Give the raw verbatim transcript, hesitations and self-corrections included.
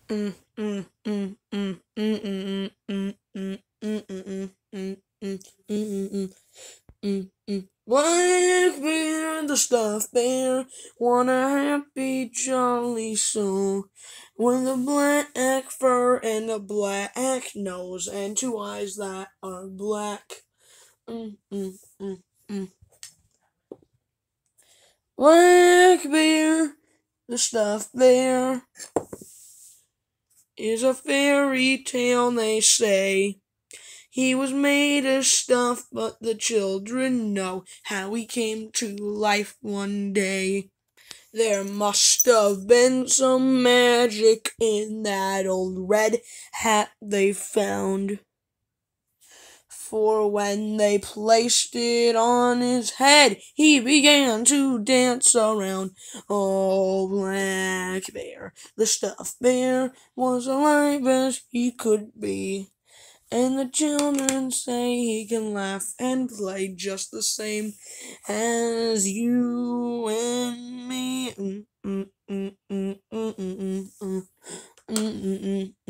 Mm, mm, mm, mm, mm, mm, mm, mm, mm, mm, mm, mm, mm, mm, mm, mm, mm. Blackbeard, the stuffed bear, what a happy, jolly soul, with a black fur and a black nose and two eyes that are black. Mm, mm, mm, mm. Blackbeard, the stuffed bear, is a fairy tale, they say. He was made of stuff, but the children know how he came to life one day. There must have been some magic in that old red hat they found. For when they placed it on his head, he began to dance around. Oh, Black Bear, the stuffed bear, was alive as he could be. And the children say he can laugh and play just the same as you and me. Mm, mm, mm, mm, mm, mm, mm, mm, mm, mm.